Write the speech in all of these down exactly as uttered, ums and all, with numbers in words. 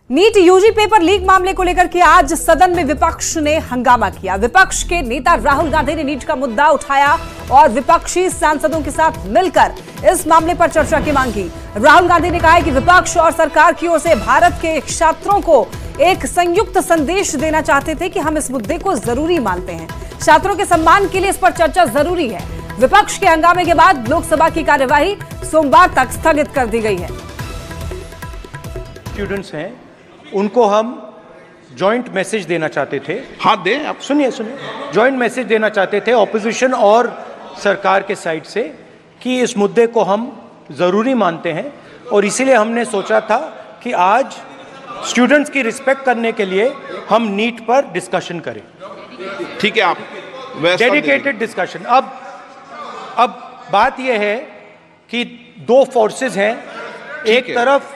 NEET UG paper leak मामले को लेकर के आज सदन में विपक्ष ने हंगामा किया। विपक्ष के नेता राहुल गांधी ने नीट का मुद्दा उठाया और विपक्षी सांसदों के साथ मिलकर इस मामले पर चर्चा की मांग की। राहुल गांधी ने कहा कि विपक्ष और सरकार की ओर से भारत के छात्रों को एक संयुक्त संदेश देना चाहते थे कि हम इस मुद्दे को जरूरी मानते हैं। छात्रों के सम्मान के लिए इस पर चर्चा जरूरी है। विपक्ष के हंगामे के बाद लोकसभा की कार्यवाही सोमवार तक स्थगित कर दी गई है। स्टूडेंट्स हैं, उनको हम जॉइंट मैसेज देना चाहते थे। हाँ दें, आप सुनिए सुनिए जॉइंट मैसेज देना चाहते थे ऑपोजिशन और सरकार के साइड से कि इस मुद्दे को हम ज़रूरी मानते हैं और इसीलिए हमने सोचा था कि आज स्टूडेंट्स की रिस्पेक्ट करने के लिए हम नीट पर डिस्कशन करें। ठीक है, आप डेडिकेटेड डिस्कशन। अब अब बात यह है कि दो फोर्सेस हैं, एक है। तरफ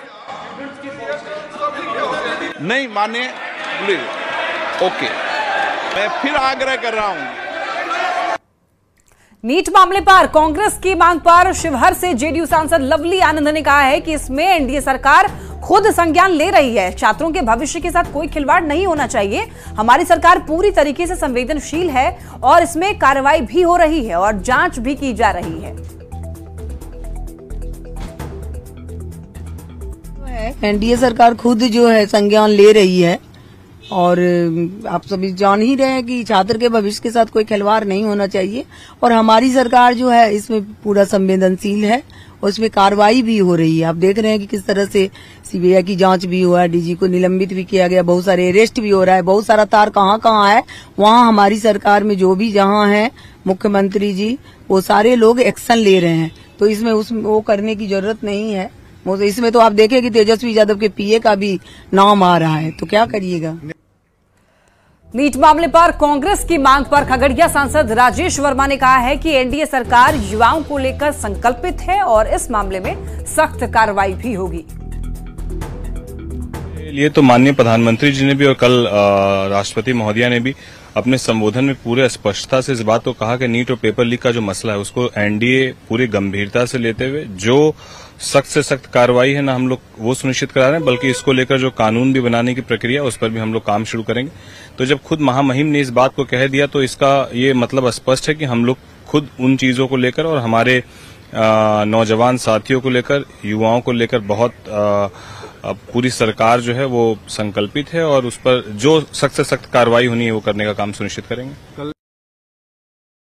नहीं माने प्लीज। ओके, मैं फिर आग्रह कर रहा हूं। नीट मामले पर कांग्रेस की मांग पर शिवहर से जेडीयू सांसद लवली आनंद ने कहा है कि इसमें एनडीए सरकार खुद संज्ञान ले रही है। छात्रों के भविष्य के साथ कोई खिलवाड़ नहीं होना चाहिए। हमारी सरकार पूरी तरीके से संवेदनशील है और इसमें कार्रवाई भी हो रही है और जांच भी की जा रही है। एनडीए सरकार खुद जो है संज्ञान ले रही है और आप सभी जान ही रहे हैं कि छात्र के भविष्य के साथ कोई खिलवाड़ नहीं होना चाहिए और हमारी सरकार जो है इसमें पूरा संवेदनशील है और इसमें कार्रवाई भी हो रही है। आप देख रहे हैं कि किस तरह से सीबीआई की जांच भी हुआ है, डीजी को निलंबित भी किया गया, बहुत सारे अरेस्ट भी हो रहा है, बहुत सारा तार कहाँ कहाँ है वहाँ हमारी सरकार में जो भी जहाँ है मुख्यमंत्री जी वो सारे लोग एक्शन ले रहे हैं। तो इसमें उस वो करने की जरूरत नहीं है। इसमें तो आप देखें कि तेजस्वी यादव के पीए का भी नाम आ रहा है, तो क्या करिएगा। नीट मामले पर कांग्रेस की मांग पर खगड़िया सांसद राजेश वर्मा ने कहा है कि एनडीए सरकार युवाओं को लेकर संकल्पित है और इस मामले में सख्त कार्रवाई भी होगी। ये तो माननीय प्रधानमंत्री जी ने भी और कल राष्ट्रपति महोदया ने भी अपने संबोधन में पूरे स्पष्टता से इस बात को कहा कि नीट और पेपर लीक का जो मसला है उसको एनडीए पूरी गंभीरता से लेते हुए जो सख्त से सख्त कार्रवाई है ना हम लोग वो सुनिश्चित करा रहे हैं, बल्कि इसको लेकर जो कानून भी बनाने की प्रक्रिया उस पर भी हम लोग काम शुरू करेंगे। तो जब खुद महामहिम ने इस बात को कह दिया तो इसका ये मतलब स्पष्ट है कि हम लोग खुद उन चीजों को लेकर और हमारे नौजवान साथियों को लेकर, युवाओं को लेकर बहुत आ, पूरी सरकार जो है वो संकल्पित है और उस पर जो सख्त से सख्त कार्रवाई होनी है वो करने का काम सुनिश्चित करेंगे।